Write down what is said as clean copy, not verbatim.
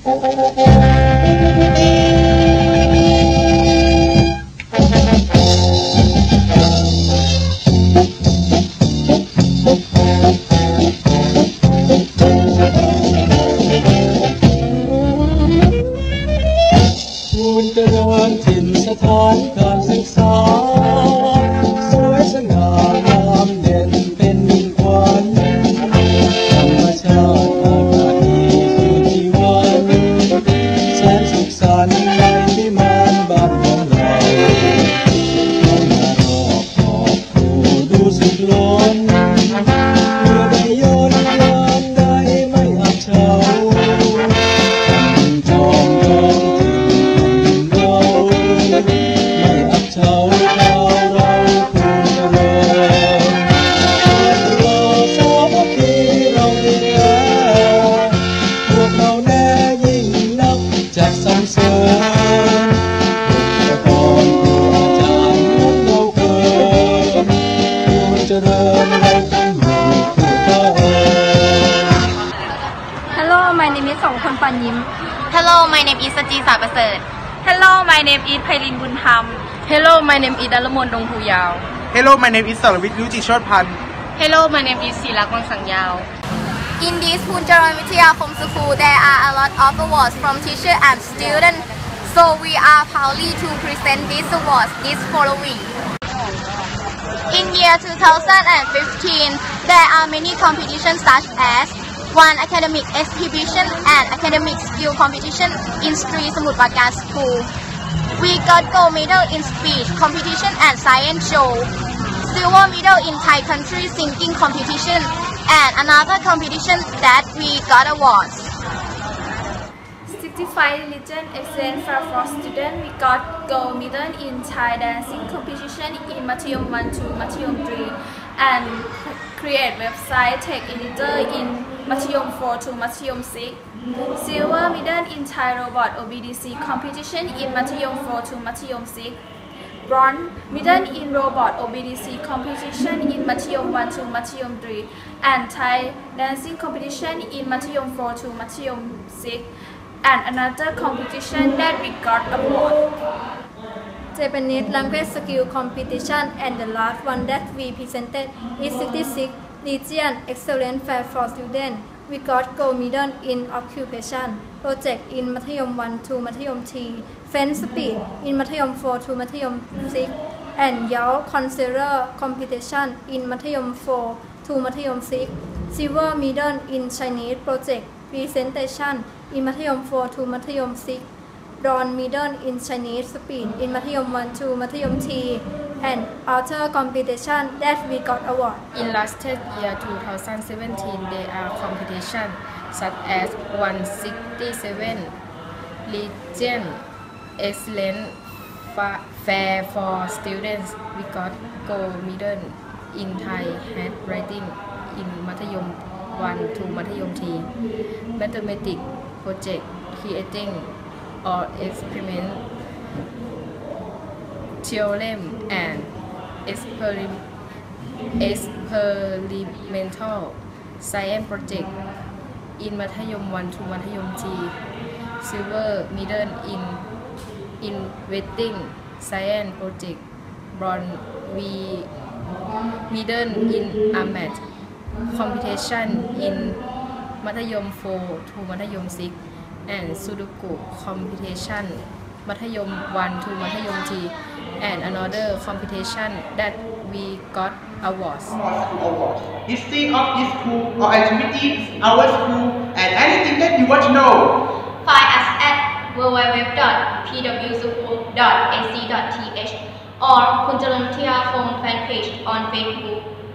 ถิ่นสถานการศึกษาสวยสง่างามเด่นเป็นมิ่งขวัญธรรมชาติอากาศดีคือชีวันแสนสุขสันต์ในวิมานบ้านของเราน้องมารอบขอบคูดูสุดล้นเมื่อได้ย้อนยามใดไม่อับเฉาจองไม่อับเฉาเราคู่เจริญเราสามัคคีเราดีแท้พวกเราแน่ยิ่งนักจะสรรเสริญบุคลากรครูอาจารย์เหมือนเราเกินคู่เจริญเราต้องอยู่คู่เท่าเอ่ย Hello my name is สองคนปันยิ้ม Hello my name is สจีสาประเสริฐ Hello my name is ไพลินบุญธรรม Hello my name is ดลมนดงภูยาว Hello my name is สรวิทย์รุจิโชติพันธ์ Hello my name is ศิลักษ์วังสังยาว In this ภูเจริญวิทยาคม School there are a lot of awards from teacher and students so we are proudly to present these awards is following In year 2015 there are many competitions such as one academic exhibition and academic skill competition in Sri Samut Prakan School. We got gold medal in speech competition and science show, silver medal in Thai country singing competition, and another competition that we got awards. 65 religion excellence for student we got gold medal in Thai dancing competition in Mathayom 1 to Mathayom 3 and create website tech editor in Mathayom 4 to Mathayom 6 silver medal in Thai robot OBDC competition in Mathayom 4 to Mathayom 6 bronze medal in robot OBDC competition in Mathayom 1 to Mathayom 3 and Thai dancing competition in Mathayom 4 to Mathayom 6 and another competition that we got award. Japanese language skill competition and the last one that we presented is 66 region excellent fair for students. We got gold medal in occupation project in Mathayom 1 to Mathayom 3, French speed in Mathayom 4 to Mathayom 6, and Yao Consider competition in Mathayom 4 to Mathayom 6, silver medal in Chinese project presentation in Mathayom 4 to Mathayom 6, bronze medal in Chinese speed in Mathayom 1 to Mathayom 3, and other competition that we got award. In last year 2017, there are competitions such as 167 Region Excellent Fair for Students. We got gold medal in Thai handwriting in Mathayom 1 to Mathayom 3, Mathematics project creating or experiment theorem and experimental science project in Mathayom 1 to Mathayom 3, silver medal in inventing science project, bronze medal in AMAT competition in Mathayom 4 to Mathayom 6, and Sudoku competition Mathayom 1 to Mathayom 3, and another competition that we got awards. History of this school or activities, our school, and anything that you want to know. Find us at www.pwschool.ac.th or ภูเจริญวิทยาคม fan page on Facebook.